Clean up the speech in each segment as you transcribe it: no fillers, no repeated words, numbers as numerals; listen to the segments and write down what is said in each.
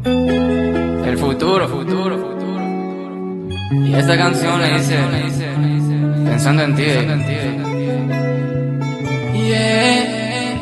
El futuro, futuro, futuro. Y esta canción le dice, pensando en ti. Yeah.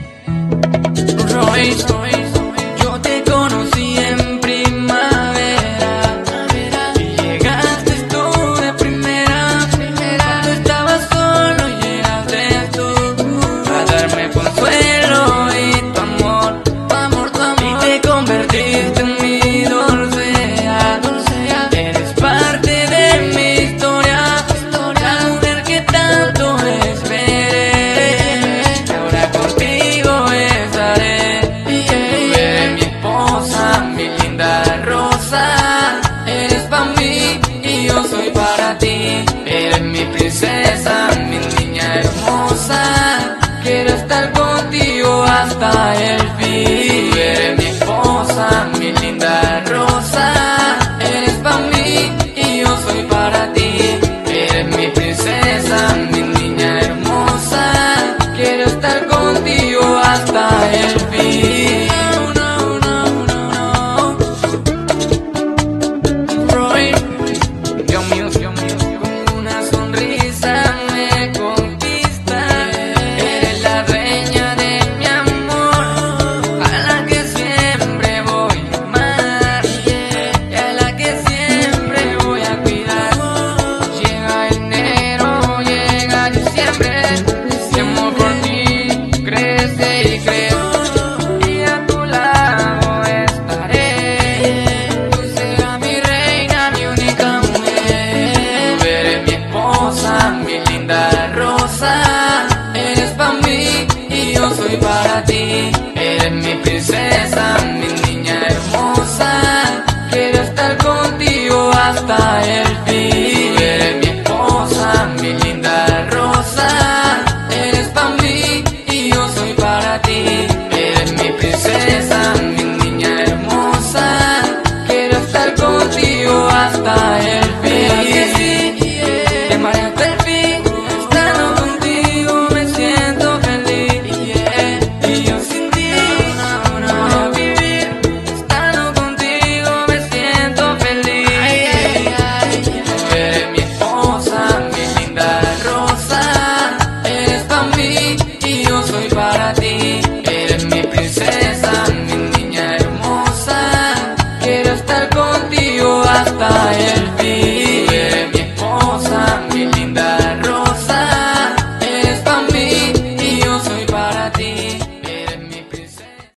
Royce, yo te conocí en primavera y llegaste tú de primera. Cuando estaba solo llegaste tú a darme consuelo y tu amor, y te convertiste en mi dulcea. Eres parte de mi historia, la mujer que tanto esperé. Y ahora contigo estaré. Tú eres mi esposa, mi linda rosa. Eres para mí y yo soy para ti. Eres mi princesa, mi niña hermosa. Quiero estar contigo hasta el fin. Tú eres mi esposa, mi linda rosa. Eres para mí y yo soy para ti. Eres mi princesa, mi niña hermosa. Quiero estar contigo hasta el fin. No, no, no, no. Roy, Dios mío, con una sonrisa me conquista. Eres la dueña de mi amor, a la que siempre voy a amar y a la que siempre voy a cuidar. Llega enero, llega diciembre, mi amor por ti crece y crece. Y a tu lado estaré. Tú serás mi reina, mi única mujer. Tú eres mi esposa, mi linda rosa. Eres para mí y yo soy para ti. Eres mi princesa, mi niña hermosa. Quiero estar contigo hasta el fin. Tú eres mi esposa, mi linda rosa. Eres para mí y yo soy para ti. Eres mi princesa, mi niña hermosa. Quiero estar contigo hasta el fin. Te amaré hasta el fin. Estando contigo me siento feliz. Y yo sin ti no voy a vivir. Estando contigo me siento feliz. Tú eres mi esposa, mi linda rosa. Eres para mí y yo soy para ti.